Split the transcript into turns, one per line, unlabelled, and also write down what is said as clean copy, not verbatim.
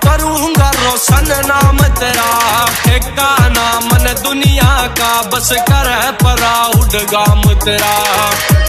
करूंगा रोशन नाम तेरा, ठेका नाम न दुनिया का, बस कर प्राउड गाम तेरा।